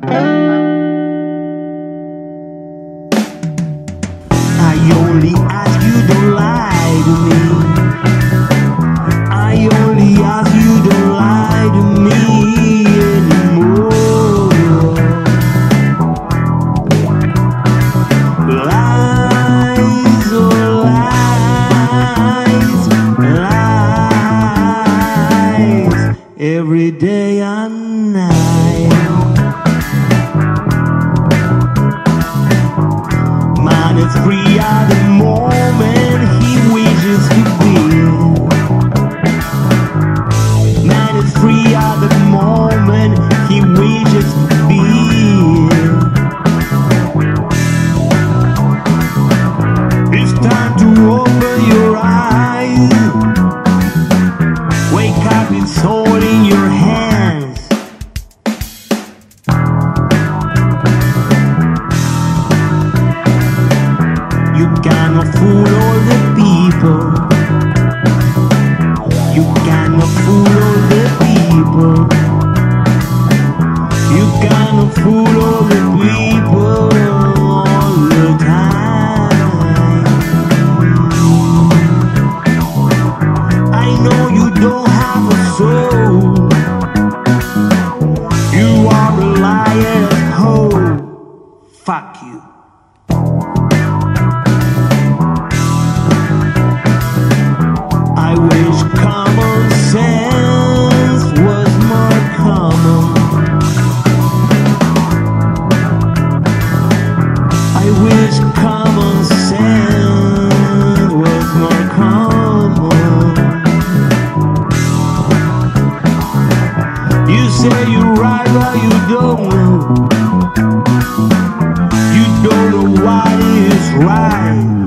I only ask you, don't lie to me. I only ask you, don't lie to me anymore. Lies, oh lies, lies, every day and night. Man is free at the moment he wishes to be. Man is free at the moment he wishes to be. It's time to open your eyes. Wake up, it's all in your hands. You cannot fool all the people. You cannot fool all the people. You cannot fool all the people all the time. I know you don't have a soul. You are a liar's hoe. Fuck you. I wish common sense was more common. I wish common sense was more common. You say you're right, but you don't know. You don't know what is right.